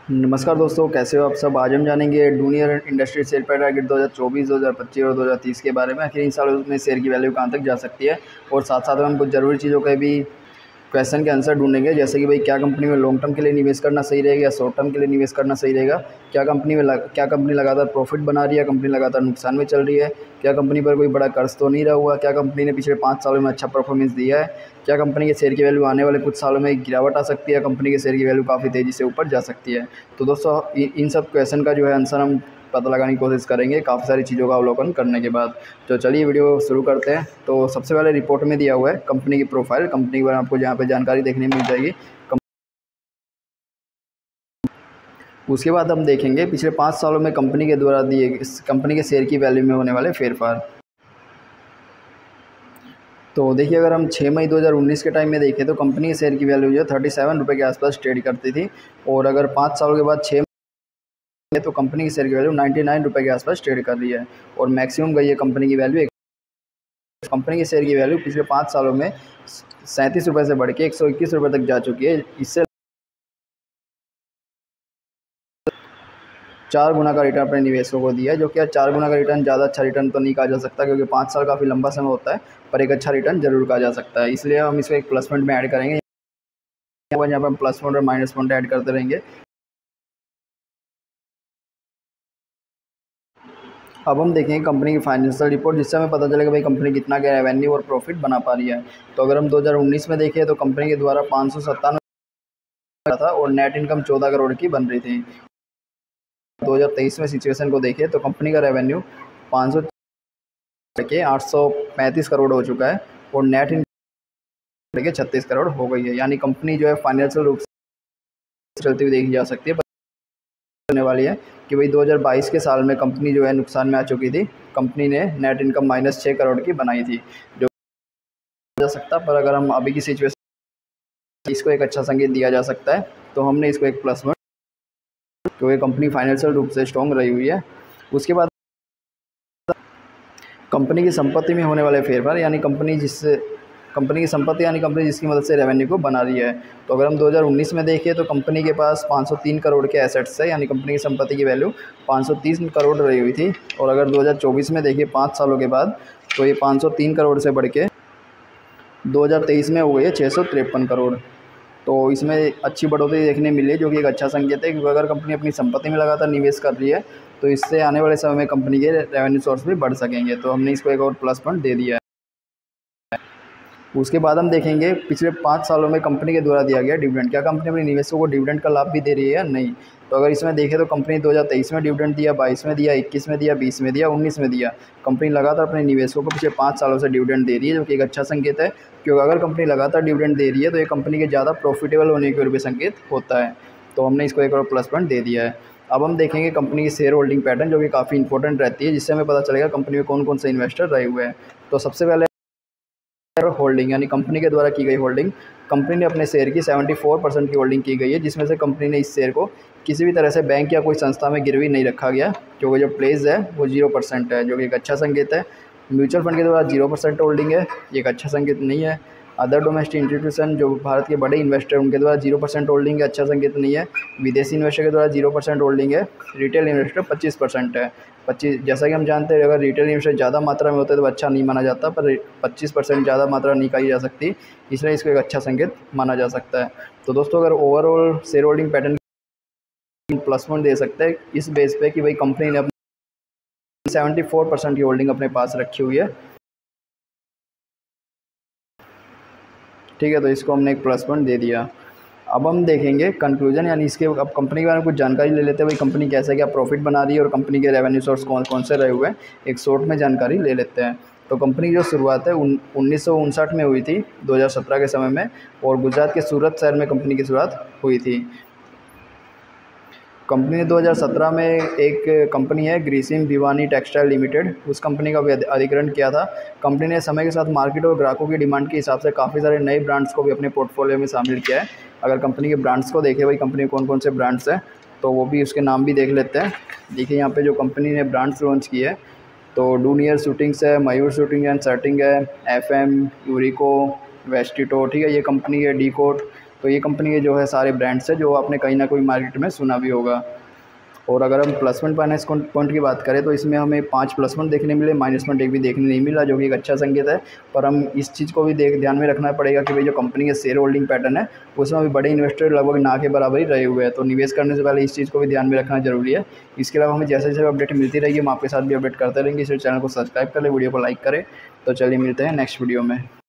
नमस्कार दोस्तों, कैसे हो आप सब। आज हम जानेंगे junior industry share price target 2024, 2025 और 2030 के बारे में। आखिर इन सालों में शेयर की वैल्यू कहाँ तक जा सकती है, और साथ साथ में हम कुछ ज़रूरी चीज़ों के भी क्वेश्चन के आंसर ढूंढेंगे। जैसे कि भाई, क्या कंपनी में लॉन्ग टर्म के लिए निवेश करना सही रहेगा या शॉर्ट टर्म के लिए निवेश करना सही रहेगा। क्या कंपनी लगातार प्रॉफिट बना रही है, कंपनी लगातार नुकसान में चल रही है। क्या कंपनी पर कोई बड़ा कर्ज तो नहीं रहा हुआ। क्या कंपनी ने पिछले 5 सालों में अच्छा परफॉर्मेंस दिया है। क्या कंपनी के शेयर की वैल्यू आने वाले कुछ सालों में गिरावट आ सकती है। कंपनी के शेयर की वैल्यू काफ़ी तेज़ी से ऊपर जा सकती है। तो दोस्तों, इन सब क्वेश्चन का जो है आंसर हम पता लगाने की कोशिश करेंगे काफ़ी सारी चीज़ों का अवलोकन करने के बाद। तो चलिए वीडियो शुरू करते हैं। तो सबसे पहले रिपोर्ट में दिया हुआ है कंपनी की प्रोफाइल, कंपनी के बारे में आपको जहाँ पे जानकारी देखने मिल जाएगी। उसके बाद हम देखेंगे पिछले 5 सालों में कंपनी के द्वारा दिए कंपनी के शेयर की वैल्यू में होने वाले फेरफार। तो देखिए, अगर हम 6 मई 2019 के टाइम में देखें तो कंपनी के शेयर की वैल्यू जो है 37 रुपये के आसपास ट्रेड करती थी। और अगर 5 सालों के बाद 6 तो कंपनी की शेयर की वैल्यू 99 रुपये के आसपास ट्रेड कर रही है। और मैक्सिमम गई है कंपनी की वैल्यू। कंपनी के शेयर की वैल्यू पिछले 5 सालों में 37 रुपये से बढ़ के 121 रुपये तक जा चुकी है। इससे 4 गुना का रिटर्न अपने निवेशकों को दिया है, जो कि 4 गुना का रिटर्न ज़्यादा अच्छा रिटर्न तो नहीं कहा जा सकता, क्योंकि 5 साल काफ़ी लंबा समय होता है, पर एक अच्छा रिटर्न जरूर कहा जा सकता है। इसलिए हम इसको एक प्लस पॉइंट में ऐड करेंगे। यहाँ पर हम प्लस पॉइंट और माइनस पॉइंट ऐड करते रहेंगे। अब हम देखेंगे कंपनी की फाइनेंशियल रिपोर्ट, जिससे हमें पता चलेगा भाई कंपनी कितना क्या रेवेन्यू और प्रॉफिट बना पा रही है। तो अगर हम 2019 में देखें तो कंपनी के द्वारा 597 था और नेट इनकम 14 करोड़ की बन रही थी। 2023 में सिचुएशन को देखें तो कंपनी का रेवेन्यू 500 के 835 करोड़ हो चुका है और नेट इनकम 36 करोड़ हो गई है। यानी कंपनी जो है फाइनेंशियल रूप से चलती हुई देखी जा सकती है। होने वाली है कि भाई 2022 के साल में कंपनी जो है नुकसान में आ चुकी थी। कंपनी ने नेट इनकम -6 करोड़ की बनाई थी, जो जा सकता। पर अगर हम अभी की सिचुएशन, इसको एक अच्छा संकेत दिया जा सकता है, तो हमने इसको एक प्लस वन, क्योंकि कंपनी फाइनेंशियल रूप से स्ट्रॉन्ग रही हुई है। उसके बाद कंपनी की संपत्ति में होने वाले फेरफार, यानी कंपनी की संपत्ति, यानी कंपनी जिसकी मदद से रेवेन्यू को बना रही है। तो अगर हम 2019 में देखें तो कंपनी के पास 503 करोड़ के एसेट्स है, यानी कंपनी की संपत्ति की वैल्यू 530 करोड़ रही हुई थी। और अगर 2024 में देखें 5 सालों के बाद, तो ये 503 करोड़ से बढ़ के 2023 में हो गई है 653 करोड़। तो इसमें अच्छी बढ़ोतरी देखने मिली है, जो कि एक अच्छा संकेत है, क्योंकि अगर कंपनी अपनी संपत्ति में लगातार निवेश कर रही है तो इससे आने वाले समय में कंपनी के रेवेन्यू सोर्स भी बढ़ सकेंगे। तो हमने इसको एक और प्लस पॉइंट दे दिया है। उसके बाद हम देखेंगे पिछले 5 सालों में कंपनी के द्वारा दिया गया डिविडेंड। क्या कंपनी अपने निवेशकों को डिविडेंड का लाभ भी दे रही है या नहीं। तो अगर इसमें देखें तो कंपनी 2023 में डिविडेंड दिया, 22 में दिया, 21 में दिया, 20 में दिया, 19 में दिया। कंपनी लगातार अपने निवेशकों को पिछले 5 सालों से डिविडेंड दे रही है, जो कि एक अच्छा संकेत है, क्योंकि अगर कंपनी लगातार डिविडेंड दे रही है तो ये कंपनी के ज़्यादा प्रॉफिटेबल होने की ओर भी संकेत होता है। तो हमने इसको एक और प्लस पॉइंट दे दिया है। अब हम देखेंगे कंपनी की शेयर होल्डिंग पैटर्न, जो कि काफ़ी इंपॉर्टेंट रहती है, जिससे हमें पता चलेगा कंपनी में कौन कौन से इन्वेस्टर रहे हुए हैं। तो सबसे पहले होल्डिंग, यानी कंपनी के द्वारा की गई होल्डिंग। कंपनी ने अपने शेयर की 74% की होल्डिंग की गई है, जिसमें से कंपनी ने इस शेयर को किसी भी तरह से बैंक या कोई संस्था में गिरवी नहीं रखा गया, क्योंकि जो प्लेस है वो 0% है, जो कि एक अच्छा संकेत है। म्यूचुअल फंड के द्वारा 0% होल्डिंग है, ये एक अच्छा संकेत नहीं है। अदर डोमेस्टिक इंस्टीट्यूशन, जो भारत के बड़े इन्वेस्टर, उनके द्वारा 0% होल्डिंग है, अच्छा संकेत नहीं है। विदेशी इन्वेस्टर के द्वारा 0% होल्डिंग है। रिटेल इन्वेस्टर 25% है। 25, जैसा कि हम जानते हैं, अगर रिटेल इन्वेस्टर ज़्यादा मात्रा में होते हैं तो अच्छा नहीं माना जाता, पर 25% ज़्यादा मात्रा नहीं कही जा सकती, इसलिए इसको एक अच्छा संकेत माना जा सकता है। तो दोस्तों, अगर overall shareholding pattern plus point दे सकते हैं इस बेस पे कि भाई कंपनी ने अपनी 74% की होल्डिंग अपने पास रखी हुई है। ठीक है, तो इसको हमने एक प्लस पॉइंट दे दिया। अब हम देखेंगे कंक्लूजन, यानी इसके अब कंपनी के बारे में कुछ जानकारी ले लेते हैं। भाई कंपनी कैसे क्या प्रॉफिट बना रही है और कंपनी के रेवेन्यू सोर्स कौन कौन से रहे हुए हैं, एक शॉर्ट में जानकारी ले लेते हैं। तो कंपनी की जो शुरुआत है 1959 में हुई थी, 2017 के समय में, और गुजरात के सूरत शहर में कंपनी की शुरुआत हुई थी। कंपनी ने 2017 में एक कंपनी है ग्रीसिम भिवानी टेक्सटाइल लिमिटेड, उस कंपनी का भी अधिग्रहण किया था। कंपनी ने समय के साथ मार्केट और ग्राहकों की डिमांड के हिसाब से काफ़ी सारे नए ब्रांड्स को भी अपने पोर्टफोलियो में शामिल किया है। अगर कंपनी के ब्रांड्स को देखें, भाई कंपनी कौन कौन से ब्रांड्स हैं, तो वो भी उसके नाम भी देख लेते हैं। देखिए यहाँ पे जो कंपनी ने ब्रांड्स लॉन्च किए हैं, तो डूनियर शूटिंग्स है, मयूर शूटिंग एंड शर्टिंग है, FM, यूरिको, वेस्टिटो, ठीक है, ये कंपनी है, डी कोट, तो ये कंपनी के जो है सारे ब्रांड्स है जो आपने कहीं ना कोई मार्केट में सुना भी होगा। और अगर हम प्लस पॉइंट माइनस पॉइंट की बात करें तो इसमें हमें 5 प्लस पॉइंट देखने मिले, माइनस पॉइंट एक भी देखने नहीं मिला, जो कि एक अच्छा संकेत है। पर हम इस चीज़ को भी ध्यान में रखना पड़ेगा कि भाई जो कंपनी के शेयर होल्डिंग पैटर्न है उसमें अभी बड़े इन्वेस्टर लगभग ना के बराबर ही रहे हुए हैं, तो निवेश करने से पहले इस चीज़ को भी ध्यान में रखना जरूरी है। इसके अलावा हमें जैसे जैसे अपडेट मिलती रहेगी हम आपके साथ भी अपडेट करते रहेंगे, इसलिए चैनल को सब्सक्राइब कर ले, वीडियो को लाइक करें। तो चलिए मिलते हैं नेक्स्ट वीडियो में।